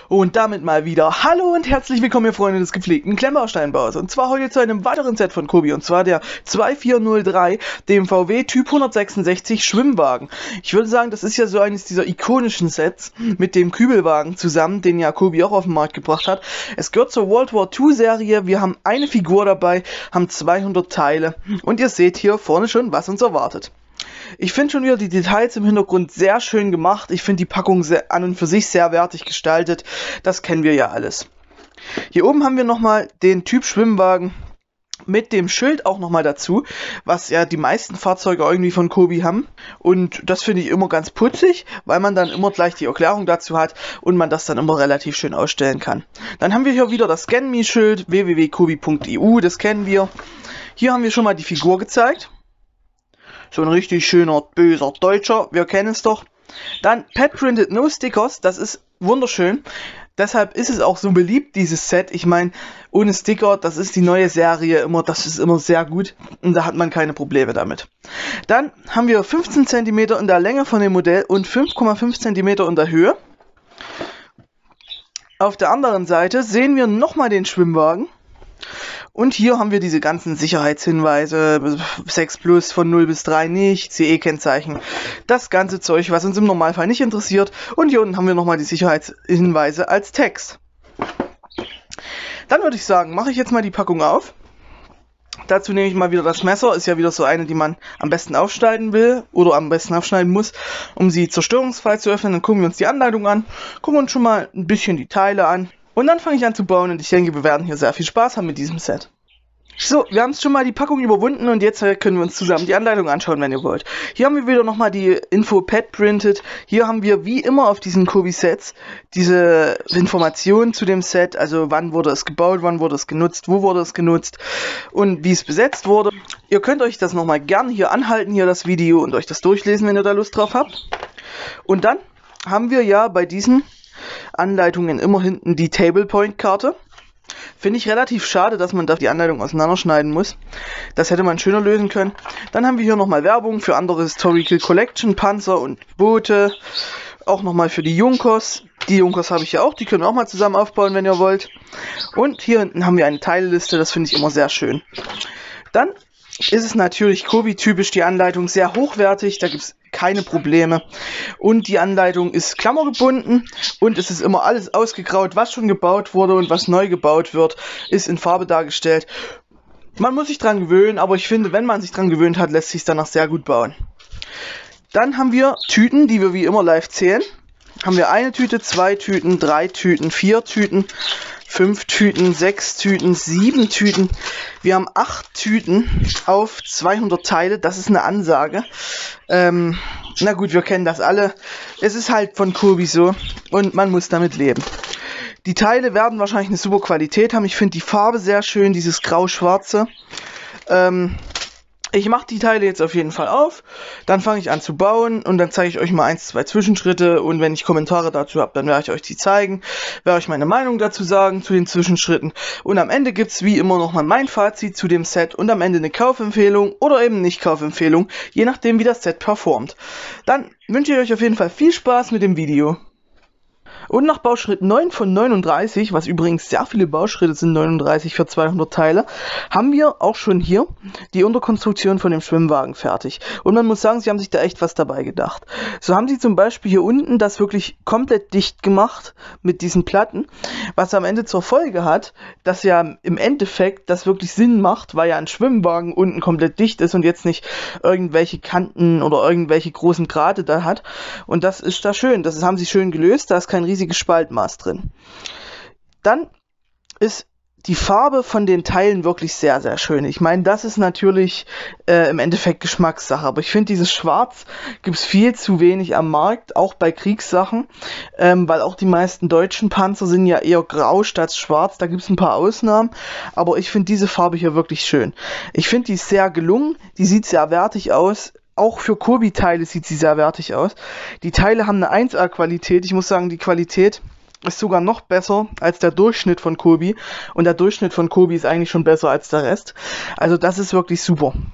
Und damit mal wieder hallo und herzlich willkommen, ihr Freunde des gepflegten Klemmbausteinbaus. Und zwar heute zu einem weiteren Set von Kobi, und zwar der 2403, dem VW Typ 166 Schwimmwagen. Ich würde sagen, das ist ja so eines dieser ikonischen Sets mit dem Kübelwagen zusammen, den ja Kobi auch auf den Markt gebracht hat. Es gehört zur World War II Serie, wir haben eine Figur dabei, haben 200 Teile und ihr seht hier vorne schon, was uns erwartet. Ich finde schon wieder die Details im Hintergrund sehr schön gemacht. Ich finde die Packung an und für sich sehr wertig gestaltet. Das kennen wir ja alles. Hier oben haben wir nochmal den Typ Schwimmwagen mit dem Schild auch nochmal dazu, was ja die meisten Fahrzeuge irgendwie von Kobi haben. Und das finde ich immer ganz putzig, weil man dann immer gleich die Erklärung dazu hat und man das dann immer relativ schön ausstellen kann. Dann haben wir hier wieder das Scan-Me-Schild, www.kobi.eu, das kennen wir. Hier haben wir schon mal die Figur gezeigt. So ein richtig schöner, böser Deutscher, wir kennen es doch. Dann Pad Printed No Stickers, das ist wunderschön. Deshalb ist es auch so beliebt, dieses Set. Ich meine, ohne Sticker, das ist die neue Serie immer, das ist immer sehr gut. Und da hat man keine Probleme damit. Dann haben wir 15 cm in der Länge von dem Modell und 5,5 cm in der Höhe. Auf der anderen Seite sehen wir nochmal den Schwimmwagen. Und hier haben wir diese ganzen Sicherheitshinweise, 6 Plus von 0 bis 3 nicht, CE-Kennzeichen, das ganze Zeug, was uns im Normalfall nicht interessiert. Und hier unten haben wir nochmal die Sicherheitshinweise als Text. Dann würde ich sagen, mache ich jetzt mal die Packung auf. Dazu nehme ich mal wieder das Messer, ist ja wieder so eine, die man am besten aufschneiden will oder am besten aufschneiden muss, um sie zerstörungsfrei zu öffnen. Dann gucken wir uns die Anleitung an, gucken uns schon mal ein bisschen die Teile an. Und dann fange ich an zu bauen und ich denke, wir werden hier sehr viel Spaß haben mit diesem Set. So, wir haben es schon mal die Packung überwunden und jetzt können wir uns zusammen die Anleitung anschauen, wenn ihr wollt. Hier haben wir wieder nochmal die Info Pad Printed. Hier haben wir wie immer auf diesen Kobi-Sets diese Informationen zu dem Set, also wann wurde es gebaut, wann wurde es genutzt, wo wurde es genutzt und wie es besetzt wurde. Ihr könnt euch das nochmal gerne hier anhalten, hier das Video, und euch das durchlesen, wenn ihr da Lust drauf habt. Und dann haben wir ja bei diesen Anleitungen immer hinten die Table Point Karte. Finde ich relativ schade, dass man da die Anleitung auseinanderschneiden muss. Das hätte man schöner lösen können. Dann haben wir hier nochmal Werbung für andere Historical Collection, Panzer und Boote. Auch nochmal für die Junkers. Die Junkers habe ich ja auch, die können wir auch mal zusammen aufbauen, wenn ihr wollt. Und hier hinten haben wir eine Teilliste, das finde ich immer sehr schön. Dann ist es natürlich Kobi-typisch, die Anleitung sehr hochwertig, da gibt es keine Probleme. Und die Anleitung ist klammergebunden und es ist immer alles ausgegraut, was schon gebaut wurde und was neu gebaut wird, ist in Farbe dargestellt. Man muss sich dran gewöhnen, aber ich finde, wenn man sich dran gewöhnt hat, lässt sich es danach sehr gut bauen. Dann haben wir Tüten, die wir wie immer live zählen. Haben wir eine Tüte, 2 Tüten, 3 Tüten, 4 Tüten, 5 Tüten, 6 Tüten, 7 Tüten. Wir haben 8 Tüten auf 200 Teile. Das ist eine Ansage. Na gut, wir kennen das alle. Es ist halt von Kobi so und man muss damit leben. Die Teile werden wahrscheinlich eine super Qualität haben. Ich finde die Farbe sehr schön, dieses grau-schwarze. Ich mache die Teile jetzt auf jeden Fall auf, dann fange ich an zu bauen und dann zeige ich euch mal 1, 2 Zwischenschritte, und wenn ich Kommentare dazu habe, dann werde ich euch die zeigen, werde euch meine Meinung dazu sagen, zu den Zwischenschritten, und am Ende gibt es wie immer nochmal mein Fazit zu dem Set und am Ende eine Kaufempfehlung oder eben nicht Kaufempfehlung, je nachdem wie das Set performt. Dann wünsche ich euch auf jeden Fall viel Spaß mit dem Video. Und nach Bauschritt 9 von 39, was übrigens sehr viele Bauschritte sind, 39 für 200 Teile, haben wir auch schon hier die Unterkonstruktion von dem Schwimmwagen fertig. Und man muss sagen, sie haben sich da echt was dabei gedacht. So haben sie zum Beispiel hier unten das wirklich komplett dicht gemacht mit diesen Platten, was am Ende zur Folge hat, dass ja im Endeffekt das wirklich Sinn macht, weil ja ein Schwimmwagen unten komplett dicht ist und jetzt nicht irgendwelche Kanten oder irgendwelche großen Grate da hat. Und das ist da schön, das haben sie schön gelöst, da ist kein riesiges Spaltmaß drin. Dann ist die Farbe von den Teilen wirklich sehr, sehr schön. Ich meine, das ist natürlich im Endeffekt Geschmackssache, aber ich finde, dieses Schwarz gibt es viel zu wenig am Markt, auch bei Kriegssachen, weil auch die meisten deutschen Panzer sind ja eher grau statt schwarz, da gibt es ein paar Ausnahmen, aber ich finde diese Farbe hier wirklich schön. Ich finde die sehr gelungen, die sieht sehr wertig aus. Auch für Kobi-Teile sieht sie sehr wertig aus. Die Teile haben eine 1A-Qualität. Ich muss sagen, die Qualität ist sogar noch besser als der Durchschnitt von Kobi. Und der Durchschnitt von Kobi ist eigentlich schon besser als der Rest. Also das ist wirklich super.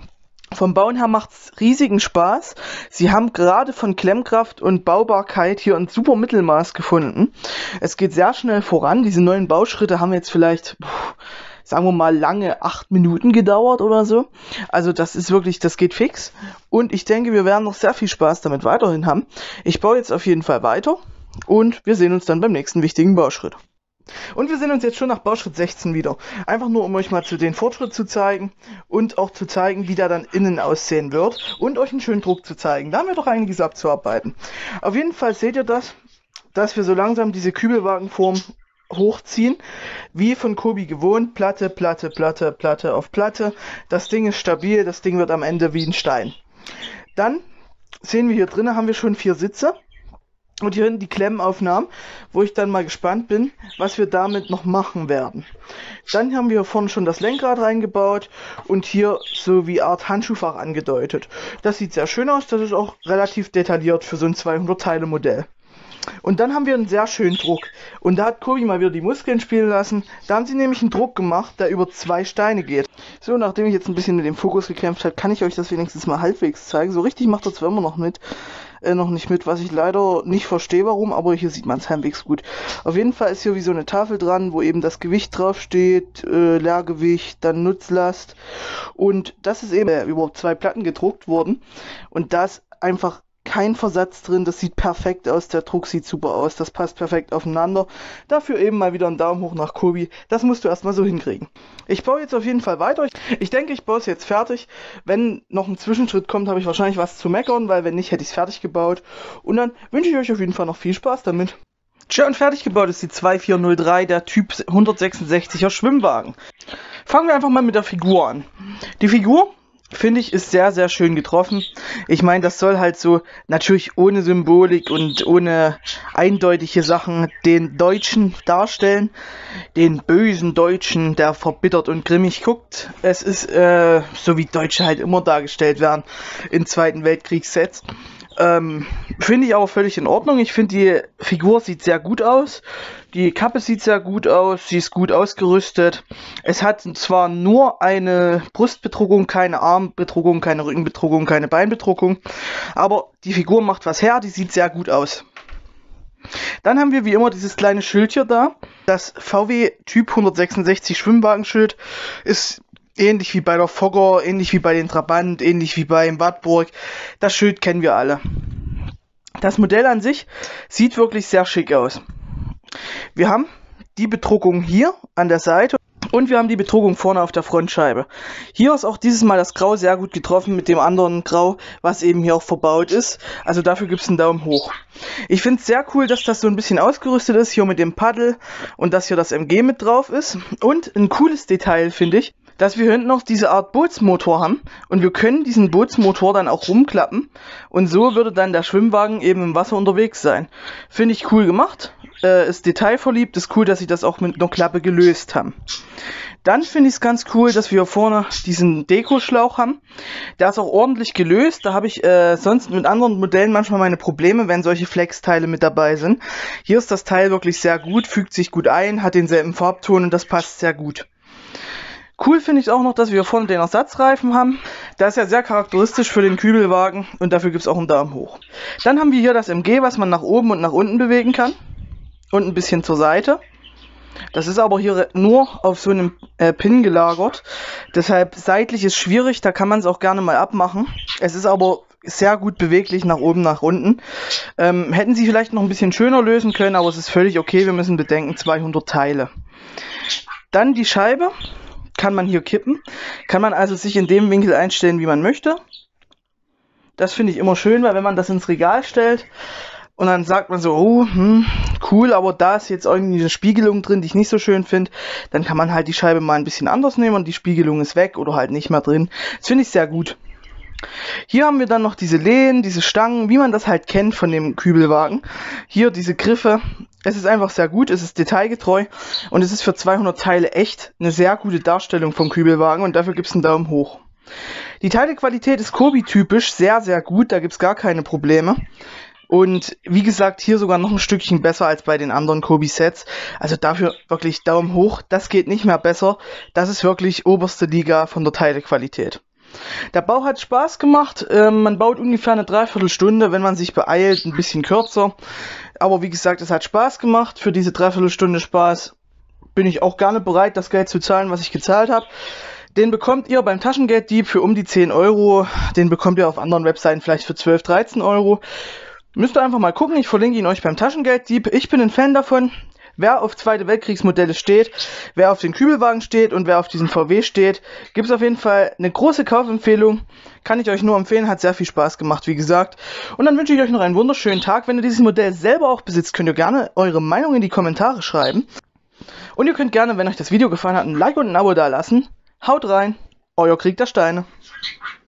Vom Bauen her macht's riesigen Spaß. Sie haben gerade von Klemmkraft und Baubarkeit hier ein super Mittelmaß gefunden. Es geht sehr schnell voran. Diese neuen Bauschritte haben jetzt vielleicht, sagen wir mal, lange 8 Minuten gedauert oder so. Also das ist wirklich, das geht fix. Und ich denke, wir werden noch sehr viel Spaß damit weiterhin haben. Ich baue jetzt auf jeden Fall weiter und wir sehen uns dann beim nächsten wichtigen Bauschritt. Und wir sehen uns jetzt schon nach Bauschritt 16 wieder. Einfach nur, um euch mal den Fortschritt zu zeigen und auch zu zeigen, wie der dann innen aussehen wird und euch einen schönen Druck zu zeigen. Da haben wir doch einiges abzuarbeiten. Auf jeden Fall seht ihr das, dass wir so langsam diese Kübelwagenform hochziehen, wie von Kobi gewohnt, Platte, Platte, Platte, Platte auf Platte. Das Ding ist stabil, das Ding wird am Ende wie ein Stein. Dann sehen wir hier drinnen, haben wir schon 4 Sitze. Und hier hinten die Klemmenaufnahmen, wo ich dann mal gespannt bin, was wir damit noch machen werden. Dann haben wir vorne schon das Lenkrad reingebaut und hier so wie Art Handschuhfach angedeutet. Das sieht sehr schön aus, das ist auch relativ detailliert für so ein 200-Teile-Modell. Und dann haben wir einen sehr schönen Druck. Und da hat Kobi mal wieder die Muskeln spielen lassen. Da haben sie nämlich einen Druck gemacht, der über 2 Steine geht. So, nachdem ich jetzt ein bisschen mit dem Fokus gekämpft habe, kann ich euch das wenigstens mal halbwegs zeigen. So richtig macht er zwar immer noch nicht mit, was ich leider nicht verstehe, warum, aber hier sieht man es halbwegs gut. Auf jeden Fall ist hier wie so eine Tafel dran, wo eben das Gewicht drauf steht, Leergewicht, dann Nutzlast. Und das ist eben über 2 Platten gedruckt worden. Und da ist einfach kein Versatz drin, das sieht perfekt aus, der Druck sieht super aus, das passt perfekt aufeinander. Dafür eben mal wieder einen Daumen hoch nach Kobi, das musst du erstmal so hinkriegen. Ich baue jetzt auf jeden Fall weiter. Ich denke, ich baue es jetzt fertig. Wenn noch ein Zwischenschritt kommt, habe ich wahrscheinlich was zu meckern, weil wenn nicht, hätte ich es fertig gebaut. Und dann wünsche ich euch auf jeden Fall noch viel Spaß damit. Tja, und fertig gebaut ist die 2403, der Typ 166er Schwimmwagen. Fangen wir einfach mal mit der Figur an. Die Figur, finde ich, ist sehr, sehr schön getroffen. Ich meine, das soll halt so, natürlich ohne Symbolik und ohne eindeutige Sachen, den Deutschen darstellen. Den bösen Deutschen, der verbittert und grimmig guckt. Es ist so, wie Deutsche halt immer dargestellt werden in Zweiten Weltkriegssets. Finde ich aber völlig in Ordnung. Ich finde, die Figur sieht sehr gut aus. Die Kappe sieht sehr gut aus. Sie ist gut ausgerüstet. Es hat zwar nur eine Brustbedruckung, keine Armbedruckung, keine Rückenbedruckung, keine Beinbedruckung. Aber die Figur macht was her. Die sieht sehr gut aus. Dann haben wir wie immer dieses kleine Schild hier da. Das VW Typ 166 Schwimmwagenschild ist ähnlich wie bei der Fogger, ähnlich wie bei den Trabant, ähnlich wie beim Wartburg. Das Schild kennen wir alle. Das Modell an sich sieht wirklich sehr schick aus. Wir haben die Bedruckung hier an der Seite und wir haben die Bedruckung vorne auf der Frontscheibe. Hier ist auch dieses Mal das Grau sehr gut getroffen mit dem anderen Grau, was eben hier auch verbaut ist. Also dafür gibt es einen Daumen hoch. Ich finde es sehr cool, dass das so ein bisschen ausgerüstet ist, hier mit dem Paddel und dass hier das MG mit drauf ist. Und ein cooles Detail finde ich, dass wir hinten noch diese Art Bootsmotor haben und wir können diesen Bootsmotor dann auch rumklappen und so würde dann der Schwimmwagen eben im Wasser unterwegs sein. Finde ich cool gemacht, ist detailverliebt, ist cool, dass sie das auch mit einer Klappe gelöst haben. Dann finde ich es ganz cool, dass wir vorne diesen Dekoschlauch haben. Der ist auch ordentlich gelöst. Da habe ich sonst mit anderen Modellen manchmal meine Probleme, wenn solche Flex-Teile mit dabei sind. Hier ist das Teil wirklich sehr gut, fügt sich gut ein, hat denselben Farbton und das passt sehr gut. Cool finde ich auch noch, dass wir vorne den Ersatzreifen haben. Das ist ja sehr charakteristisch für den Kübelwagen und dafür gibt es auch einen Daumen hoch. Dann haben wir hier das MG, was man nach oben und nach unten bewegen kann und ein bisschen zur Seite. Das ist aber hier nur auf so einem Pin gelagert. Deshalb seitlich ist schwierig, da kann man es auch gerne mal abmachen. Es ist aber sehr gut beweglich nach oben, nach unten. Hätten sie vielleicht noch ein bisschen schöner lösen können, aber es ist völlig okay. Wir müssen bedenken, 200 Teile. Dann die Scheibe. Kann man hier kippen. Kann man also sich in dem Winkel einstellen, wie man möchte. Das finde ich immer schön, weil wenn man das ins Regal stellt und dann sagt man so, oh, cool, aber da ist jetzt irgendwie eine Spiegelung drin, die ich nicht so schön finde, dann kann man halt die Scheibe mal ein bisschen anders nehmen und die Spiegelung ist weg oder halt nicht mehr drin. Das finde ich sehr gut. Hier haben wir dann noch diese Lehnen, diese Stangen, wie man das halt kennt von dem Kübelwagen. Hier diese Griffe. Es ist einfach sehr gut, es ist detailgetreu und es ist für 200 Teile echt eine sehr gute Darstellung vom Kübelwagen und dafür gibt es einen Daumen hoch. Die Teilequalität ist Kobi-typisch, sehr, sehr gut, da gibt es gar keine Probleme. Und wie gesagt, hier sogar noch ein Stückchen besser als bei den anderen Kobi-Sets. Also dafür wirklich Daumen hoch, das geht nicht mehr besser. Das ist wirklich oberste Liga von der Teilequalität. Der Bau hat Spaß gemacht. Man baut ungefähr eine Dreiviertelstunde, wenn man sich beeilt, ein bisschen kürzer. Aber wie gesagt, es hat Spaß gemacht. Für diese Dreiviertelstunde Spaß bin ich auch gerne bereit, das Geld zu zahlen, was ich gezahlt habe. Den bekommt ihr beim Taschengelddieb für um die 10 Euro. Den bekommt ihr auf anderen Webseiten vielleicht für 12, 13 Euro. Müsst ihr einfach mal gucken. Ich verlinke ihn euch beim Taschengelddieb. Ich bin ein Fan davon. Wer auf Zweite Weltkriegsmodelle steht, wer auf den Kübelwagen steht und wer auf diesen VW steht, gibt es auf jeden Fall eine große Kaufempfehlung. Kann ich euch nur empfehlen, hat sehr viel Spaß gemacht, wie gesagt. Und dann wünsche ich euch noch einen wunderschönen Tag. Wenn ihr dieses Modell selber auch besitzt, könnt ihr gerne eure Meinung in die Kommentare schreiben. Und ihr könnt gerne, wenn euch das Video gefallen hat, ein Like und ein Abo dalassen. Haut rein, euer Krieg der Steine.